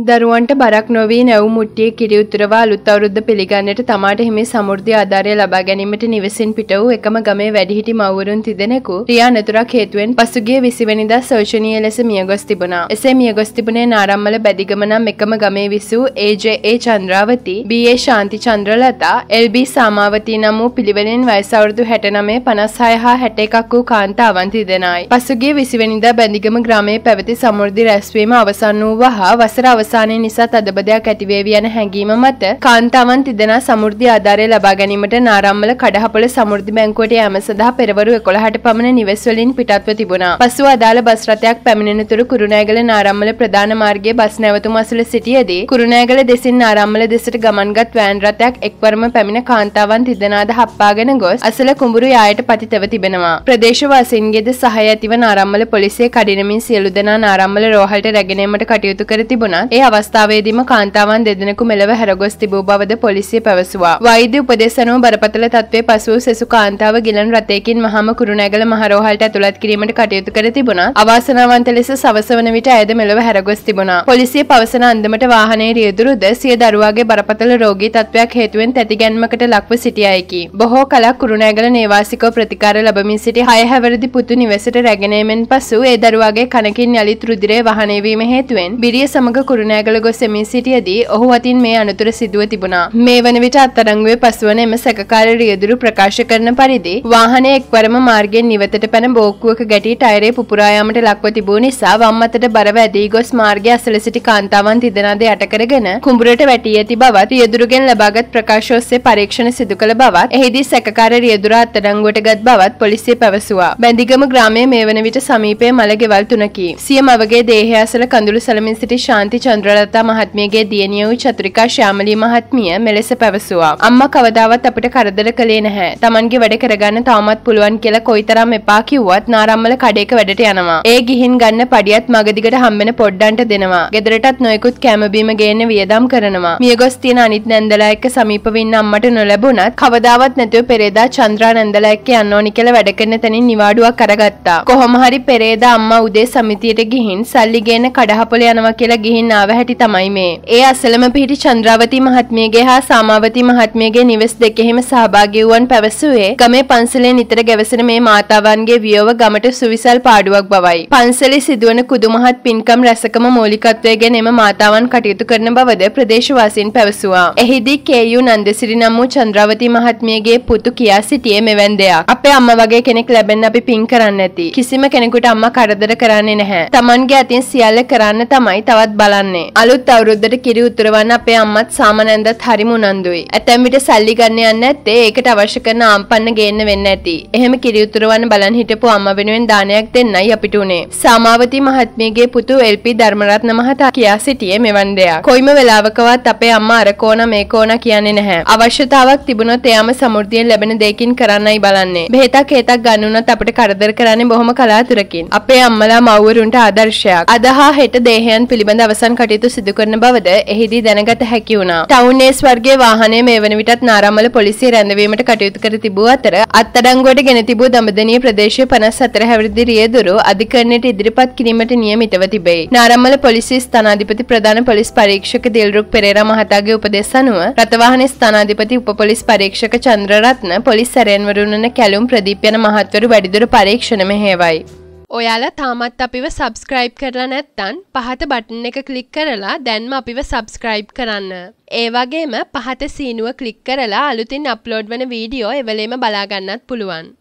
දරුවන්ට බරක් නොවී නැව් මුට්ටියේ කිරි උතුරවා අලුත් අවුරුද්ද පිළිගන්නට තමාට හිමි සමෘද්ධි ආධාරය ලබා ගැනීමට නිවසින් පිට වූ එකම ගමේ වැඩිහිටි මව්වරුන් තිදෙනෙකු ක්‍රියා නතුරක් හේතුවෙන් පසුගිය 20 වෙනිදා ශෝචනීය ලෙස මියගොස් තිබුණා. එසේ මියගොස් තිබුණේ නාරම්මල බැදිගම නම් එකම ගමේ විසූ ඒ.ජේ.ඒ. චන්ද්‍රාවති, බී.ඒ. ශාන්ති චන්ද්‍රලතා, එල්.බී. සාමාවතී නම් වූ පිළිවෙලින් වයස අවුරුදු 69, 56 හා 61ක් වූ කාන්තාවන් තිදෙනායි. පසුගිය 20 වෙනිදා බැදිගම ග්‍රාමයේ පැවති සමෘද්ධි රැස්වීම අවසන් වූ වහා වසර අවසානයේ නිසා තදබදයක් ඇතිවේවි යන හැඟීම මත කාන්තාවන් තිදෙනා සමෘද්ධි ආධාරය ලබා ගැනීමට නාරම්මල කඩහපොළ සමෘද්ධි බැංකුවට යාම සඳහා පෙරවරු 11ට පමණ නිවෙස් වලින් පිටත්ව තිබුණා. පසුව අදාළ බස් රථයක් පැමිණෙනතුරු කුරුණෑගල නාරම්මල ප්‍රධාන මාර්ගයේ බස් නැවතුම අසල සිටියේදී කුරුණෑගල දෙසින් නාරම්මල දෙසට ගමන්ගත් වෑන් රථයක් එක්වරම පැමිණ කාන්තාවන් තිදෙනාද හප්පාගෙන ගොස් අසල කුඹුරු යායට පතිතව තිබෙනවා. ප්‍රදේශවාසීන්ගේද සහාය ඇතිව නාරම්මල පොලිසිය කඩිනමින් සියලු දෙනා නාරම්මල රෝහලට රැගෙන ඒමට කටයුතු කර තිබුණත් ඒ අවස්ථාවේදීම කාන්තාවන් දෙදෙනෙකු මෙලව හැරගොස් තිබූ බවද පොලිසිය පැවසුවා. වෛද්‍ය උපදෙස් අනුව බරපතල තත්ත්වයේ පසු සෙසු කාන්තාව ගිලන් රථයකින් මහම කුරුණෑගල මහ රෝහලට ඇතුළත් කිරීමට කටයුතු කර තිබුණා. අවාසනාවන්ත ලෙස සවස වන විට ඇයද මෙලව හැරගොස් තිබුණා. පොලිසිය පවසන අන්දමට වාහනයේ රියදුරුද සිය දරුවාගේ බරපතල රෝගී තත්ත්වයක් හේතුවෙන් තැතිගැන්මකට ලක්ව සිටියයිකි. බොහෝ කලක් කුරුණෑගල නේවාසිකව ප්‍රතිකාර ලැබමින් සිටි 6 හැවිරිදි පුතු නිවසට රැගෙන ඒමෙන් පසු ඒ දරුවාගේ කනකින් යලිත් රුධිරය වහනය වීම හේතුවෙන් බිරිය සමග කුරුණෑගල ගොස් එමින් සිටියදී ඔහු අතින් මේ අනතුර සිදුව තිබුණා. මේ වන විට අත්අඩංගුවේ පසුවන එම සැකකාර රියදුරු ප්‍රකාශ කරන පරිදි වාහනය එක්වරම මාර්ගයෙන් නිවතට පැන බෝක්කුවක ගැටී ටයරේ පුපුරා යාමට ලක්ව තිබූ නිසා වම් අතට බරව ඇදී ගොස් මාර්ගයේ අසල සිටි කාන්තාවන් තිදෙනාද යට කරගෙන කුඹුරට වැටී ඇති බවත් රියදුරුගෙන් ලබාගත් ප්‍රකාශ ඔස්සේ පරීක්ෂණ සිදු කළ බවත් එහිදී සැකකාර රියදුරා අත්අඩංගුවට ගත් බවත් පොලිසිය පැවසුවා. බැඳිගම ග්‍රාමයේ මේ වන විට සමීපයේ මළ ගෙවල් තුනකි. සිය මවගේ දේහය අසල කඳුළු සලමින් සිටි ශාන්ති චන්ද්‍රලතා මහත්මියගේ දියණිය වූ චතුරිකා ශ්‍යාමලී මහත්මිය මෙලෙස පැවසුවා. අම්මා කවදාවත් අපිට කරදර කළේ නැහැ. Tamanගේ වැඩ කරගන්න තාමත් පුළුවන් කියලා කොයිතරම් එපා කිව්වත් නාරම්මල කඩේක වැඩට යනවා. ඒ ගිහින් ගන්න පඩියත් මගදිගට හම්බෙන පොඩ්ඩන්ට දෙනවා. ගෙදරටත් නොයෙකුත් කැම බීම ගේන්න වියදම් කරනවා. මියගොස් තියෙන අනිත් නැන්දලා එක්ක සමීපව ඉන්න අම්මට නොලැබුණත් කවදාවත් නැතුව පෙරේදා චන්ද්‍රා නැන්දලා එක්ක යන්න ඕනි කියලා වැඩ කරන තැනින් නිවාඩුවක් අරගත්තා. කොහොම හරි පෙරේදා අම්මා උදේ සමිතියට ගිහින් සල්ලි ගේන්න කඩහපොළ යනවා කියලා ගිහින් ආව හැටි තමයි මේ. ඒ අසලම පිහිටි චන්ද්‍රාවතී මහත්මියගේ හා සාමාවතී මහත්මියගේ නිවෙස් දෙකෙහිම සහභාගී වූවන් පැවසුවේ ගමේ පන්සලේ නිතර ගැවසෙන මේ මාතාවන්ගේ වියව ගමට සුවිසල් පාඩුවක් බවයි. පන්සලේ සිදුවන කුදුමහත් පින්කම් රැසකම මූලිකත්වයෙන් එම මාතාවන් කටයුතු කරන බවද ප්‍රදේශවාසීන් පැවසුවා. එහිදී කේ.යු. නන්දසිරි නම් වූ චන්ද්‍රාවතී මහත්මියගේ පුතු කියා සිටියේ මෙවන් දෙයක්. අපේ අම්මා වගේ කෙනෙක් ලැබෙන්න අපි පින් කරන්න ඇති. කිසිම කෙනෙකුට අම්මා කරදර කරන්නේ නැහැ. Tamanගේ අතින් සියල්ල කරන්න තමයි තවත් බලන්නේ. අලුත් අවුරුද්දට කිරි උතුරවන්න අපේ අම්මත් සාමනන්දත් හරිම උනන්දුයි. ඇතැම් විට සල්ලි ගන්න යන්නේ නැත්තේ ඒකට අවශ්‍ය කරන ආම්පන්න ගේන්න වෙන්න ඇති. එහෙම කිරි උතුරවන්න බලන් හිටපු අම්මා වෙනුවෙන් දානයක් දෙන්නයි අපිට උනේ. සාමාවතී මහත්මියගේ පුතු එල්.පී. ධර්මරත්න මහතා කියා සිටියේ මෙවන් දෙයක්. කොයිම වෙලාවකවත් අපේ අම්මා අර කෝණ මේ කෝණ කියන්නේ නැහැ. අවශ්‍යතාවක් තිබුණොත් එයාම සමෘද්ධියෙන් ලැබෙන දෙයකින් කරන්නයි බලන්නේ. බෙහෙතක් හේතක් ගන්න උනත් අපිට කරදර කරන්නේ බොහොම කලාතුරකින්. අපේ අම්මලා මව්වරුන්ට ආදර්ශයක්. අදහා හෙට දේහයන් පිළිබඳ අවසන් කටයුතු සිදු කරන බවද එහිදී දැනගත හැකි වුණා. ටවුන් ඒස් වර්ගයේ වාහනය මේ වන විටත් නාරම්මල පොලිසිය රැඳවීමට කටයුතු කර තිබූ අතර අත්අඩංගුවට ගෙන තිබූ දඹදෙණිය ප්‍රදේශයේ 54 හැවිරිදි රියදුරු අධිකරණයට ඉදිරිපත් කිරීමට නියමිතව තිබේ. නාරම්මල පොලිසිය ස්ථානාධිපති ප්‍රධාන පොලිස් පරීක්ෂක දිල්රුක් පෙරේරා මහතාගේ උපදෙස් අනුව රථවාහන ස්ථානාධිපති උප පොලිස් පරීක්ෂක චන්ද්‍රරත්න පොලිස් සැරයන්වරුන් වන කැලුම් ප්‍රදීප් යන මහත්වරු වැඩිදුර පරීක්ෂණ මෙහෙයවයි. ඔයාලා තාමත් අපිව සබ්ස්ක්‍රයිබ් කරලා නැත්නම් පහත බටන් එක ක්ලික් කරලා දැන්ම අපිව සබ්ස්ක්‍රයිබ් කරන්න. ඒ වගේම පහත සීනුව ක්ලික් කරලා අලුතින් අප්ලෝඩ් වන වීඩියෝ එවෙලෙම බලා ගන්නත් පුළුවන්.